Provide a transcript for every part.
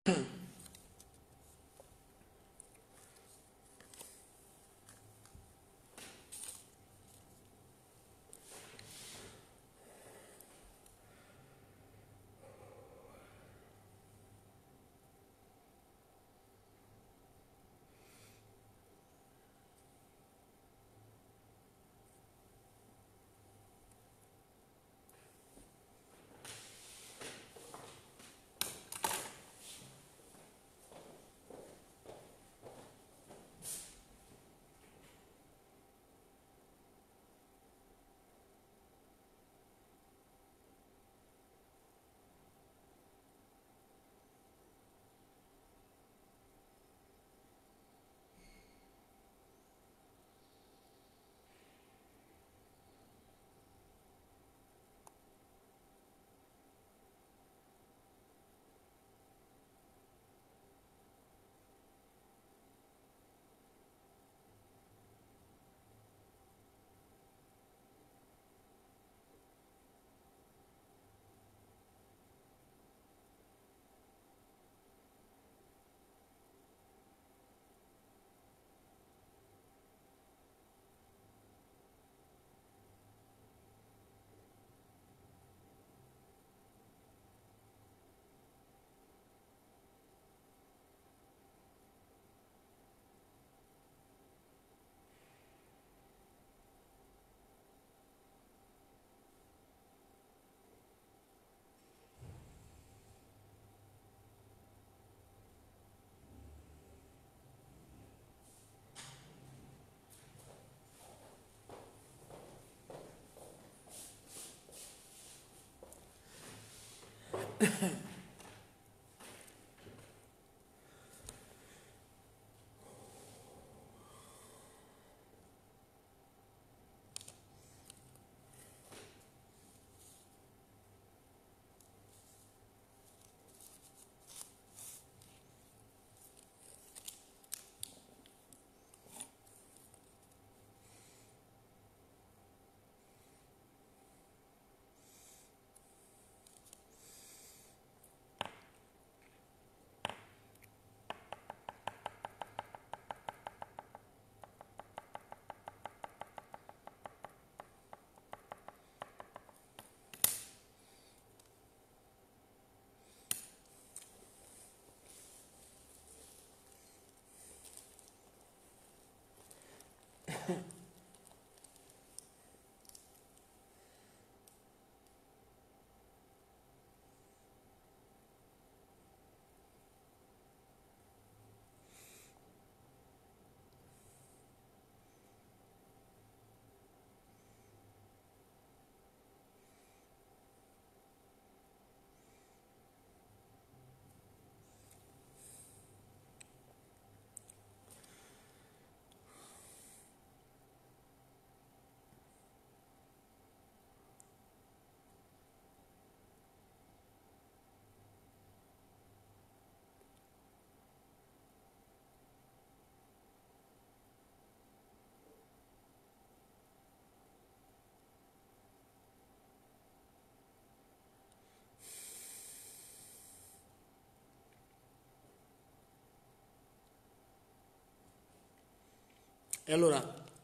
E allora,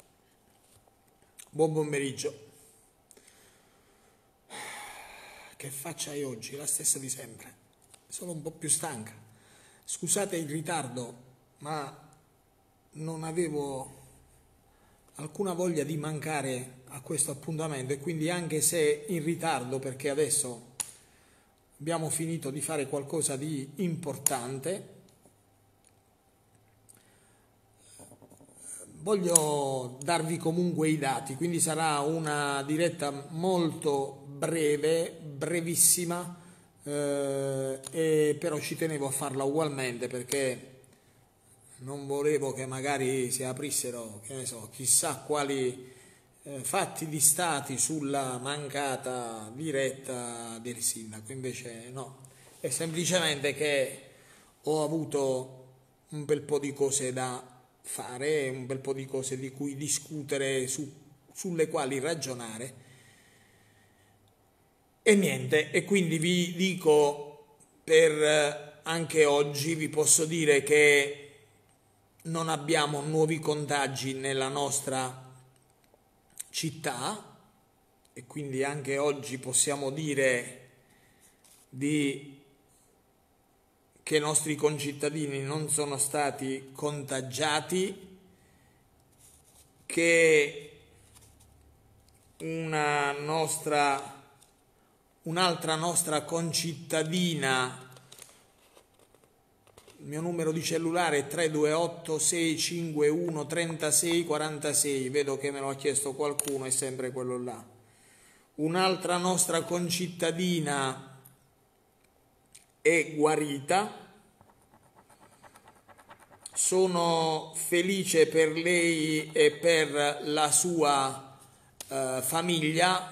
buon pomeriggio. Che faccia hai oggi? La stessa di sempre. Sono un po' più stanca. Scusate il ritardo, ma non avevo alcuna voglia di mancare a questo appuntamento, e quindi, anche se in ritardo, perché adesso abbiamo finito di fare qualcosa di importante, voglio darvi comunque i dati, quindi sarà una diretta molto breve, brevissima, e però ci tenevo a farla ugualmente, perché non volevo che magari si aprissero, che ne so, chissà quali fatti di stati sulla mancata diretta del sindaco. Invece no, è semplicemente che ho avuto un bel po' di cose da fare, un bel po' di cose di cui discutere, sulle quali ragionare, e niente, e quindi vi dico, per anche oggi vi posso dire che non abbiamo nuovi contagi nella nostra città e quindi anche oggi possiamo dire che i nostri concittadini non sono stati contagiati, che un'altra nostra concittadina, il mio numero di cellulare è 328 651 36 46, vedo che me lo ha chiesto qualcuno, è sempre quello là. Un'altra nostra concittadina è guarita. Sono felice per lei e per la sua famiglia.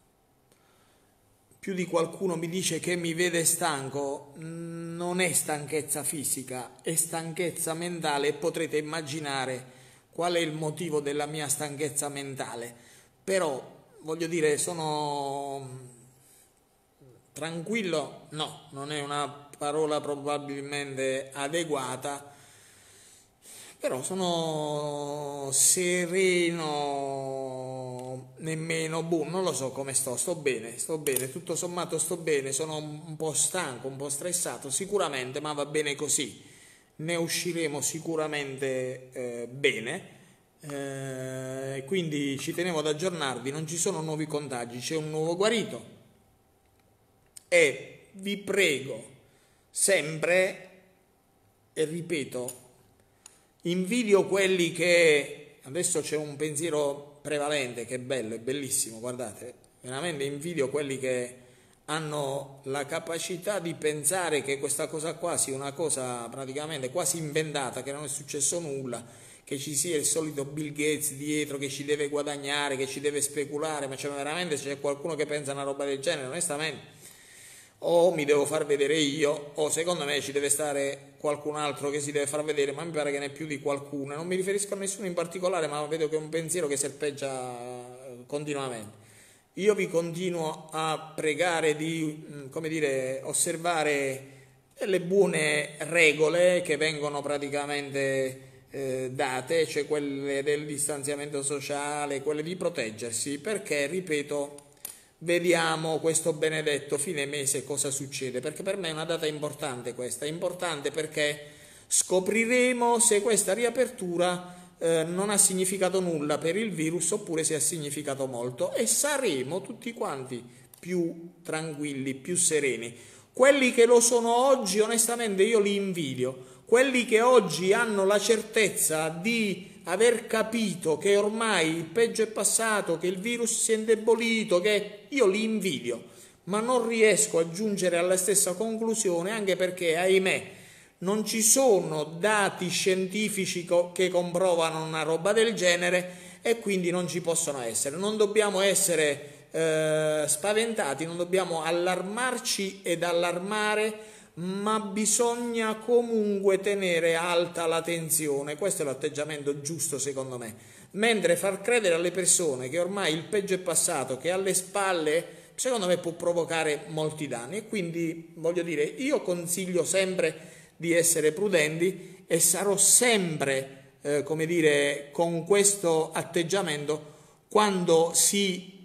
Più di qualcuno mi dice che mi vede stanco, non è stanchezza fisica, è stanchezza mentale e potrete immaginare qual è il motivo della mia stanchezza mentale. Però, voglio dire, sono tranquillo? No, non è una parola probabilmente adeguata, però sono sereno, nemmeno non lo so come sto bene, tutto sommato sto bene, sono un po' stanco, un po' stressato sicuramente, ma va bene così, ne usciremo sicuramente bene, quindi ci tenevo ad aggiornarvi, non ci sono nuovi contagi, c'è un nuovo guarito e vi prego sempre, e ripeto, invidio quelli che, adesso c'è un pensiero prevalente che è bello, è bellissimo, guardate, veramente invidio quelli che hanno la capacità di pensare che questa cosa qua sia una cosa praticamente quasi inventata, che non è successo nulla, che ci sia il solito Bill Gates dietro che ci deve guadagnare, che ci deve speculare, ma veramente c'è qualcuno che pensa una roba del genere, onestamente. O mi devo far vedere io, o secondo me ci deve stare qualcun altro che si deve far vedere, ma mi pare che ne è più di qualcuno. Non mi riferisco a nessuno in particolare, ma vedo che è un pensiero che serpeggia continuamente. Io vi continuo a pregare di, come dire, osservare le buone regole che vengono praticamente date, cioè quelle del distanziamento sociale, quelle di proteggersi, perché, ripeto, vediamo questo benedetto fine mese cosa succede, perché per me è una data importante questa, è importante perché scopriremo se questa riapertura non ha significato nulla per il virus oppure se ha significato molto e saremo tutti quanti più tranquilli, più sereni. Quelli che lo sono oggi onestamente io li invidio, quelli che oggi hanno la certezza di aver capito che ormai il peggio è passato, che il virus si è indebolito, che io li invidio, ma non riesco a giungere alla stessa conclusione, anche perché, ahimè, non ci sono dati scientifici che comprovano una roba del genere e quindi non ci possono essere. Non dobbiamo essere spaventati, non dobbiamo allarmarci ed allarmare, ma bisogna comunque tenere alta la tensione, questo è l'atteggiamento giusto secondo me, mentre far credere alle persone che ormai il peggio è passato, che alle spalle, secondo me può provocare molti danni e quindi voglio dire, io consiglio sempre di essere prudenti e sarò sempre, come dire, con questo atteggiamento quando si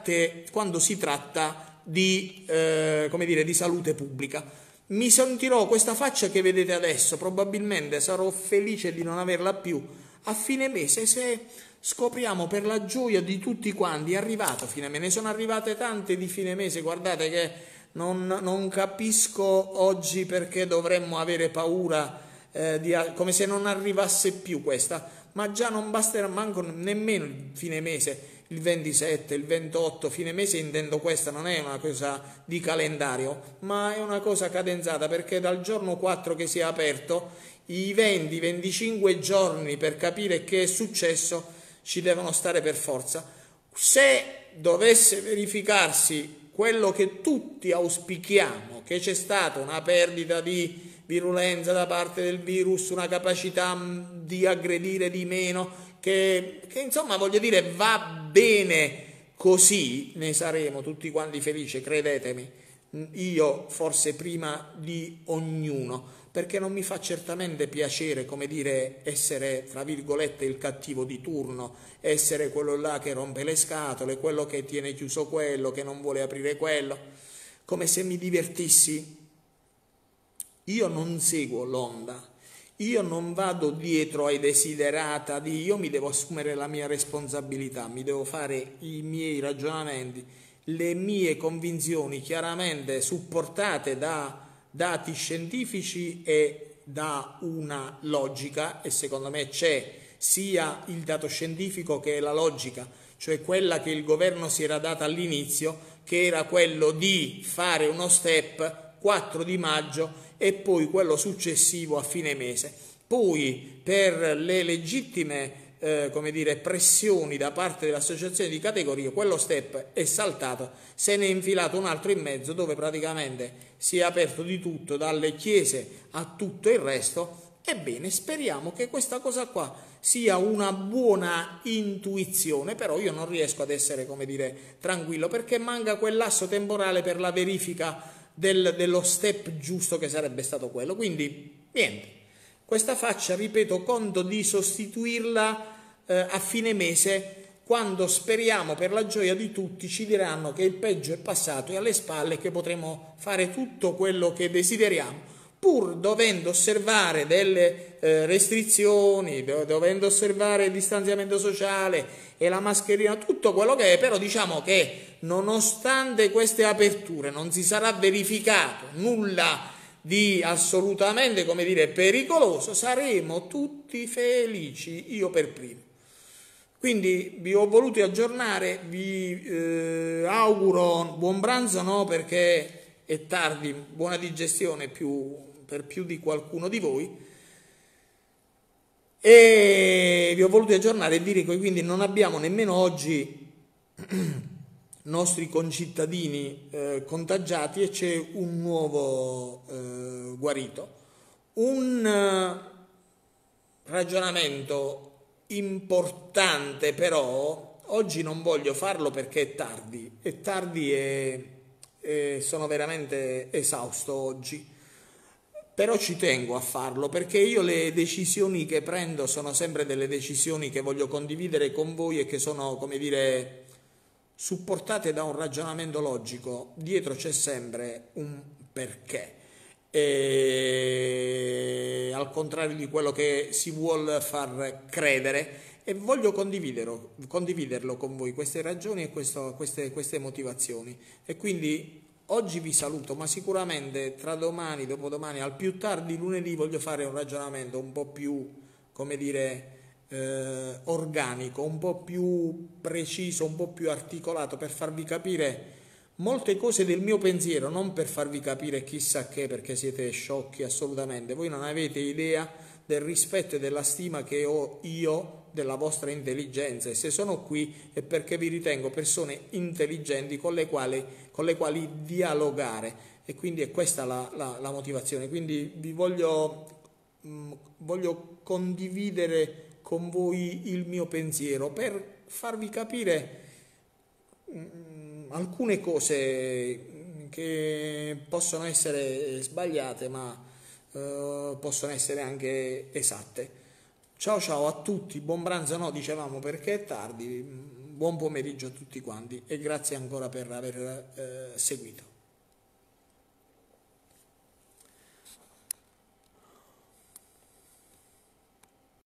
tratta di, come dire, di salute pubblica. Mi sentirò questa faccia che vedete adesso, probabilmente sarò felice di non averla più a fine mese se scopriamo per la gioia di tutti quanti, è arrivato fine mese, ne sono arrivate tante di fine mese, guardate che non capisco oggi perché dovremmo avere paura, come se non arrivasse più questa, ma già non basterà manco nemmeno il fine mese, il 27, il 28, fine mese intendo questa, non è una cosa di calendario, ma è una cosa cadenzata, perché dal giorno 4 che si è aperto, i 20-25 giorni per capire che è successo ci devono stare per forza. Se dovesse verificarsi quello che tutti auspichiamo, che c'è stata una perdita di virulenza da parte del virus, una capacità di aggredire di meno, che insomma voglio dire va bene così, ne saremo tutti quanti felici, credetemi, io forse prima di ognuno, perché non mi fa certamente piacere, come dire, essere, tra virgolette, il cattivo di turno, essere quello là che rompe le scatole, quello che tiene chiuso quello, che non vuole aprire quello, come se mi divertissi. Io non seguo l'onda, io non vado dietro ai desiderata di io mi devo assumere la mia responsabilità, mi devo fare i miei ragionamenti, le mie convinzioni chiaramente supportate da dati scientifici e da una logica, e secondo me c'è sia il dato scientifico che la logica, cioè quella che il governo si era data all'inizio, che era quello di fare uno step 4 di maggio e poi quello successivo a fine mese. Poi per le legittime come dire, pressioni da parte dell'associazione di categoria, quello step è saltato, se ne è infilato un altro in mezzo dove praticamente si è aperto di tutto, dalle chiese a tutto il resto. Ebbene, speriamo che questa cosa qua sia una buona intuizione, però io non riesco ad essere, come dire, tranquillo, perché manca quel lasso temporale per la verifica dello step giusto che sarebbe stato quello. Quindi, niente, questa faccia, ripeto, conto di sostituirla a fine mese, quando speriamo, per la gioia di tutti, ci diranno che il peggio è passato e alle spalle e che potremo fare tutto quello che desideriamo, pur dovendo osservare delle restrizioni, dovendo osservare il distanziamento sociale e la mascherina, tutto quello che è. Però diciamo che nonostante queste aperture non si sarà verificato nulla di assolutamente, come dire, pericoloso, saremo tutti felici, io per primo. Quindi vi ho voluto aggiornare, vi auguro buon pranzo, no, perché è tardi, buona digestione per più di qualcuno di voi, e vi ho voluto aggiornare e dire che quindi non abbiamo nemmeno oggi nostri concittadini contagiati e c'è un nuovo guarito. Un ragionamento importante, però oggi non voglio farlo perché è tardi e sono veramente esausto oggi, però ci tengo a farlo perché io le decisioni che prendo sono sempre delle decisioni che voglio condividere con voi e che sono, come dire, supportate da un ragionamento logico. Dietro c'è sempre un perché, e al contrario di quello che si vuol far credere, e voglio condividerlo con voi, queste ragioni e queste motivazioni. E quindi oggi vi saluto, ma sicuramente tra domani, dopodomani, al più tardi lunedì voglio fare un ragionamento un po' più, come dire, organico, un po' più preciso, un po' più articolato, per farvi capire molte cose del mio pensiero, non per farvi capire chissà che, perché siete sciocchi assolutamente. Voi non avete idea del rispetto e della stima che ho io della vostra intelligenza, e se sono qui è perché vi ritengo persone intelligenti con le quali dialogare, e quindi è questa la motivazione. Quindi vi voglio condividere con voi il mio pensiero per farvi capire alcune cose che possono essere sbagliate, ma possono essere anche esatte. Ciao ciao a tutti, buon pranzo, no, dicevamo perché è tardi, buon pomeriggio a tutti quanti e grazie ancora per aver seguito.